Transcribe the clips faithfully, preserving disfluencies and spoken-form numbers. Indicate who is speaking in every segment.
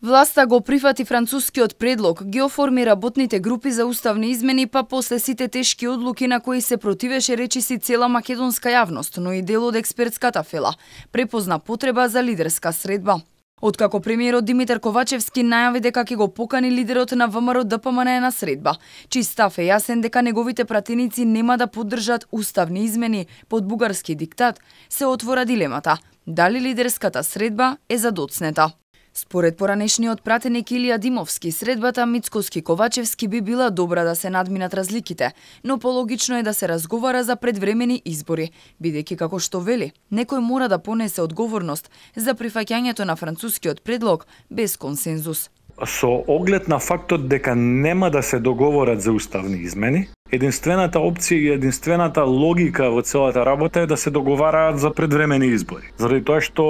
Speaker 1: Власта го прифати францускиот предлог, ги оформи работните групи за уставни измени, па после сите тешки одлуки на кои се противеше речиси цела македонска јавност, но и дел од експертската фела, препозна потреба за лидерска средба. Откако премиерот Димитар Ковачевски најави дека ќе го покани лидерот на ВМРО Д П М Н на средба, чиј став е јасен дека неговите пратеници нема да поддржат уставни измени под бугарски диктат, се отвора дилемата дали лидерската средба е задоцнета. Според поранешниот пратеник Илија Димовски, средбата Мицкоски-Ковачевски би била добра да се надминат разликите, но пологично е да се разговара за предвремени избори, бидејќи како што вели, некој мора да понесе одговорност за прифаќањето на францускиот предлог без консензус.
Speaker 2: Со оглед на фактот дека нема да се договорат за уставни измени, единствената опција и единствената логика во целата работа е да се договараат за предвремени избори. Заради тоа што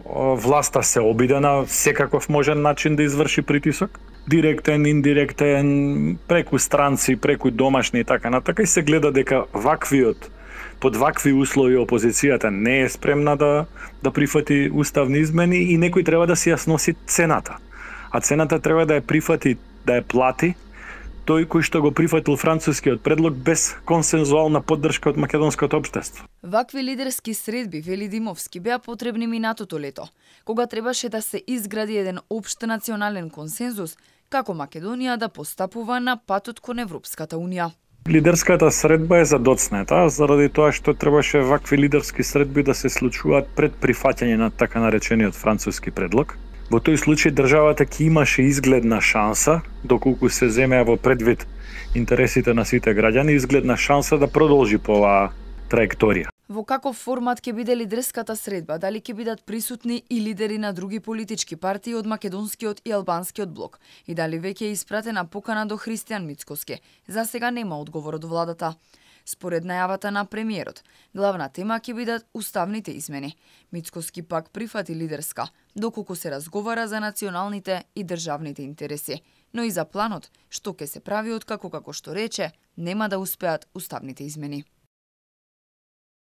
Speaker 2: власта се обиде на секаков можен начин да изврши притисок, директен, индиректен, преку странци, преку домашни и така натака, и се гледа дека ваквиот под вакви услови опозицијата не е спремна да да прифати уставни измени и некој треба да си ја сноси цената. А цената треба да ја прифати, да ја плати тој кој што го прифатил францускиот предлог без консензуална поддршка од македонското општество.
Speaker 1: Вакви лидерски средби, вели Димовски, беа потребни минатото лето, кога требаше да се изгради еден општ национален консензус како Македонија да постапува на патот кон Европската унија.
Speaker 2: Лидерската средба е задоцнета, заради тоа што требаше вакви лидерски средби да се случуваат пред прифаќање на така наречениот француски предлог. Во тој случај државата ќе имаше изгледна шанса, доколку се земеа во предвид интересите на сите граѓани, изгледна шанса да продолжи по оваа траекторија.
Speaker 1: Во каков формат ќе биде лидерската средба? Дали ќе бидат присутни и лидери на други политички партии од македонскиот и албанскиот блок? И дали веќе е испратена покана до Христијан Мицкоски? За сега нема одговор од владата. Според најавата на премиерот, главна тема ќе бидат уставните измени. Мицкоски пак прифати лидерска, доколку се разговара за националните и државните интереси, но и за планот, што ќе се прави откако, како што рече, нема да успеат уставните измени.